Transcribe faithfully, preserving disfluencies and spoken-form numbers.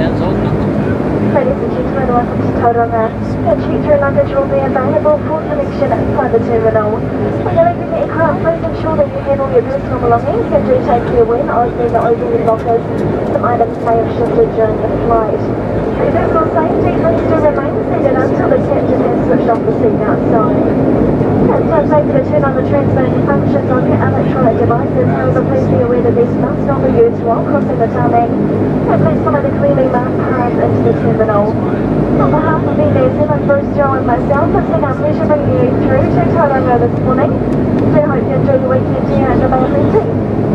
Ladies and gentlemen, welcome to Tauranga. Your check-through luggage will be available for collection inside the terminal. When you're leaving the aircraft, please ensure that you handle your personal belongings and do take care when opening the overhead lockers. Some items may have shifted during the flight. For personal safety, please do remain seated until the captain has switched off the seatbelt sign. It's time safe to turn on the transmitting functions on your electronic devices. However, please be aware that these must not be used while crossing the tarmac. And please follow the clearly marked path into the terminal. On behalf of N Z, I'm Bruce Joe and myself, it's been our pleasure bringing you through to Tauranga this morning. We hope you enjoy your weekend here at the Bay of Plenty.